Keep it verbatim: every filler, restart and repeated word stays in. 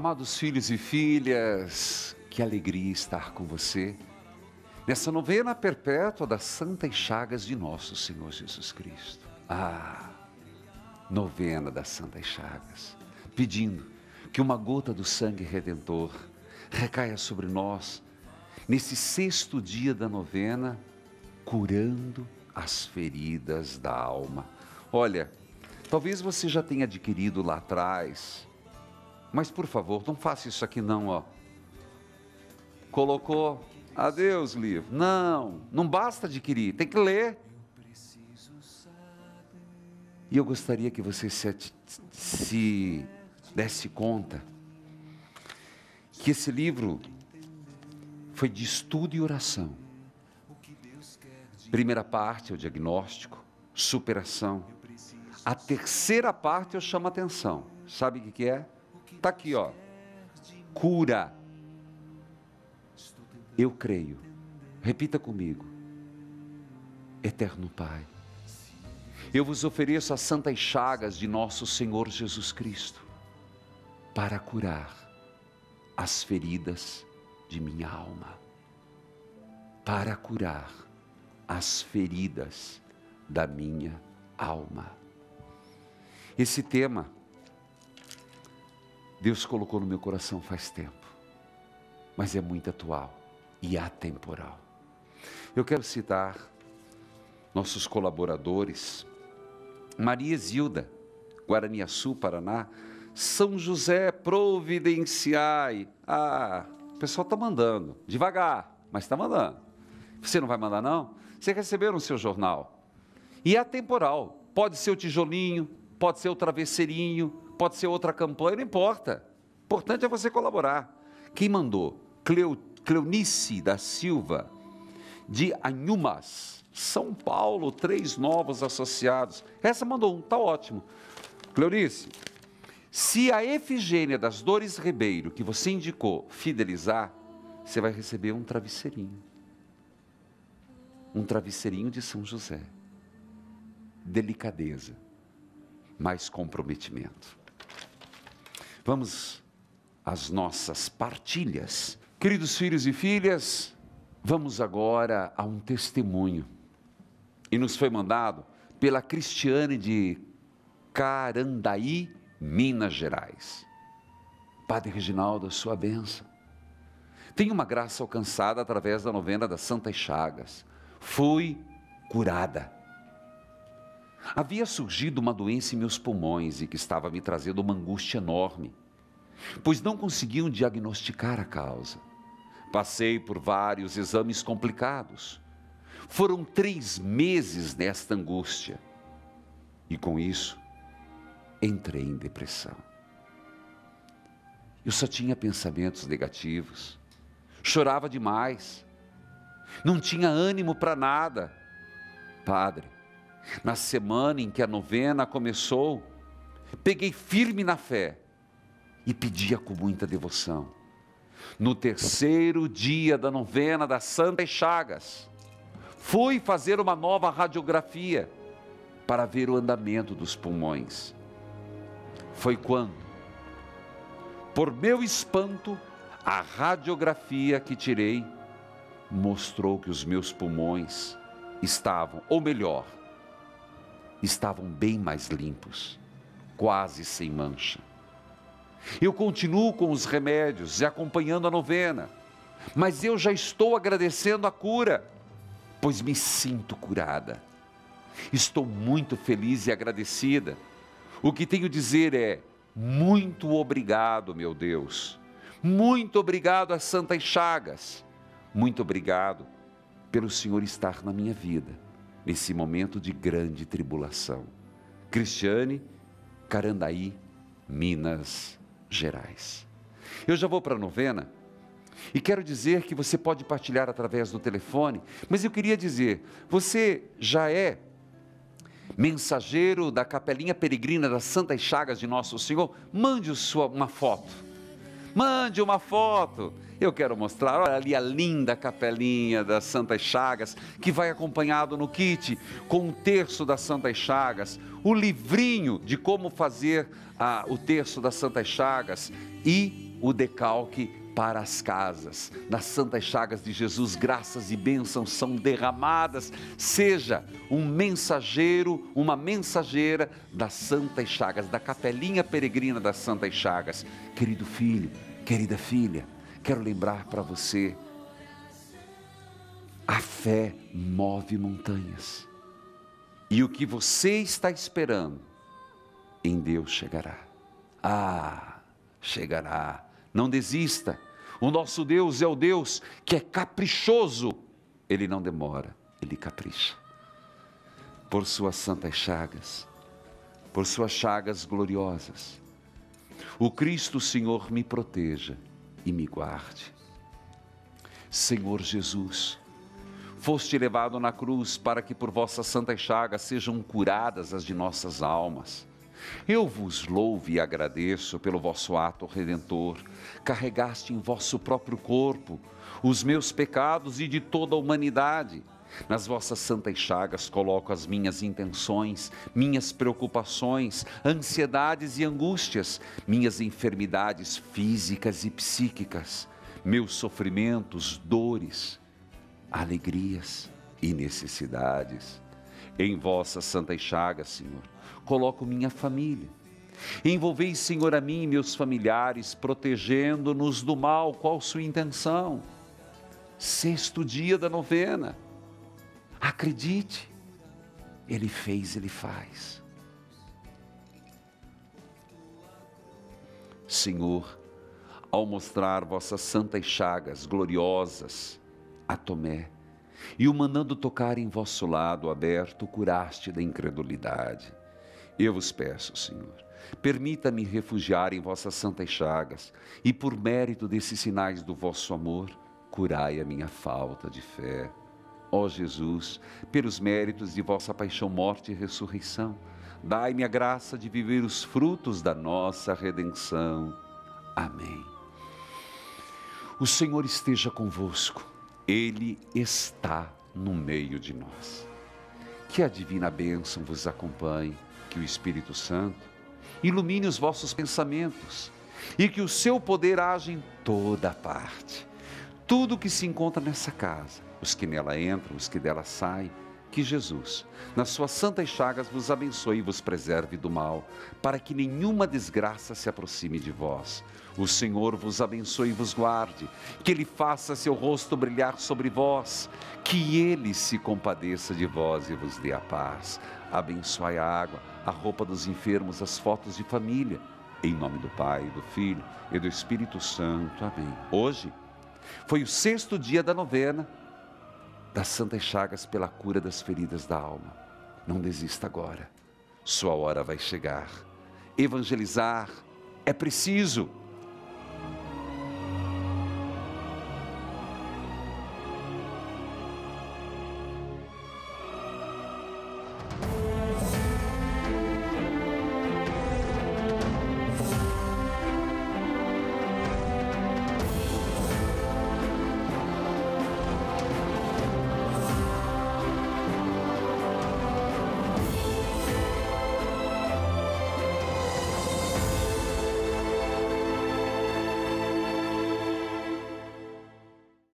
Amados filhos e filhas, que alegria estar com você nessa novena perpétua das Santas Chagas de nosso Senhor Jesus Cristo. Ah, novena das Santas Chagas, pedindo que uma gota do sangue redentor recaia sobre nós nesse sexto dia da novena, curando as feridas da alma. Olha, talvez você já tenha adquirido lá atrás, mas por favor, não faça isso aqui não, ó. Colocou, adeus livro. Não, não basta adquirir, tem que ler. E eu gostaria que você se, se desse conta que esse livro foi de estudo e oração. Primeira parte é o diagnóstico, superação. A terceira parte eu chamo a atenção. Sabe o que que é? Está aqui, ó. Cura. Eu creio. Repita comigo. Eterno Pai, eu vos ofereço as santas chagas de nosso Senhor Jesus Cristo para curar as feridas de minha alma, para curar as feridas da minha alma. Esse tema Deus colocou no meu coração faz tempo, mas é muito atual e atemporal. Eu quero citar nossos colaboradores: Maria Zilda, Guaraniaçu, Paraná. São José, providenciai. Ah, o pessoal está mandando, devagar, mas está mandando. Você não vai mandar não? Você recebeu no seu jornal. E é atemporal, pode ser o tijolinho, pode ser o travesseirinho, pode ser outra campanha, não importa. O importante é você colaborar. Quem mandou? Cleo, Cleonice da Silva, de Anhumas, São Paulo, três novos associados. Essa mandou um, tá ótimo. Cleonice, se a Efigênia das Dores Ribeiro, que você indicou, fidelizar, você vai receber um travesseirinho. Um travesseirinho de São José. Delicadeza, mais comprometimento. Vamos às nossas partilhas. Queridos filhos e filhas, vamos agora a um testemunho. E nos foi mandado pela Cristiane de Carandaí, Minas Gerais. Padre Reginaldo, a sua bênção. Tem uma graça alcançada através da novena das Santas Chagas. Fui curada. Havia surgido uma doença em meus pulmões e que estava me trazendo uma angústia enorme, pois não conseguiam diagnosticar a causa. Passei por vários exames complicados. Foram três meses nesta angústia. E com isso, entrei em depressão. Eu só tinha pensamentos negativos. Chorava demais. Não tinha ânimo para nada. Padre, na semana em que a novena começou, peguei firme na fé e pedia com muita devoção. No terceiro dia da novena das Santas Chagas, fui fazer uma nova radiografia para ver o andamento dos pulmões. Foi quando, por meu espanto, a radiografia que tirei mostrou que os meus pulmões estavam, ou melhor, estavam bem mais limpos, quase sem mancha. Eu continuo com os remédios e acompanhando a novena, mas eu já estou agradecendo a cura, pois me sinto curada. Estou muito feliz e agradecida. O que tenho a dizer é: muito obrigado, meu Deus. Muito obrigado às Santas Chagas. Muito obrigado pelo Senhor estar na minha vida, nesse momento de grande tribulação. Cristiane, Carandaí, Minas Gerais. Eu já vou para a novena e quero dizer que você pode partilhar através do telefone, mas eu queria dizer, você já é mensageiro da Capelinha Peregrina das Santas Chagas de Nosso Senhor? Mande sua, uma foto, mande uma foto. Eu quero mostrar, olha ali a linda capelinha das Santas Chagas, que vai acompanhado no kit com o terço das Santas Chagas, o livrinho de como fazer ah, o terço das Santas Chagas e o decalque para as casas. Nas santas chagas de Jesus, graças e bênçãos são derramadas. Seja um mensageiro, uma mensageira das santas chagas, da capelinha peregrina das santas chagas. Querido filho, querida filha, quero lembrar para você, a fé move montanhas. E o que você está esperando, em Deus chegará. Ah, chegará. Não desista. O nosso Deus é o Deus que é caprichoso. Ele não demora, Ele capricha. Por suas santas chagas, por suas chagas gloriosas, o Cristo Senhor me proteja e me guarde. Senhor Jesus, foste levado na cruz para que por vossas santas chagas sejam curadas as de nossas almas. Eu vos louvo e agradeço pelo vosso ato redentor. Carregaste em vosso próprio corpo os meus pecados e de toda a humanidade. Nas vossas santas chagas coloco as minhas intenções, minhas preocupações, ansiedades e angústias, minhas enfermidades físicas e psíquicas, meus sofrimentos, dores, alegrias e necessidades. Em vossas santas chagas, Senhor, coloco minha família. Envolvei, Senhor, a mim e meus familiares, protegendo-nos do mal. Qual sua intenção? Sexto dia da novena. Acredite, Ele fez, Ele faz. Senhor, ao mostrar vossas santas chagas gloriosas a Tomé, e o mandando tocar em vosso lado aberto, curaste da incredulidade. Eu vos peço, Senhor, permita-me refugiar em vossas santas chagas, e por mérito desses sinais do vosso amor, curai a minha falta de fé. Ó Jesus, pelos méritos de vossa paixão, morte e ressurreição, dai-me a graça de viver os frutos da nossa redenção. Amém. O Senhor esteja convosco. Ele está no meio de nós. Que a divina bênção vos acompanhe, que o Espírito Santo ilumine os vossos pensamentos e que o seu poder age em toda parte. Tudo que se encontra nessa casa, os que nela entram, os que dela saem, que Jesus, nas suas santas chagas, vos abençoe e vos preserve do mal, para que nenhuma desgraça se aproxime de vós. O Senhor vos abençoe e vos guarde, que Ele faça seu rosto brilhar sobre vós, que Ele se compadeça de vós e vos dê a paz. Abençoai a água, a roupa dos enfermos, as fotos de família. Em nome do Pai, do Filho e do Espírito Santo. Amém. Hoje foi o sexto dia da novena das santas chagas pela cura das feridas da alma. Não desista agora. Sua hora vai chegar. Evangelizar é preciso.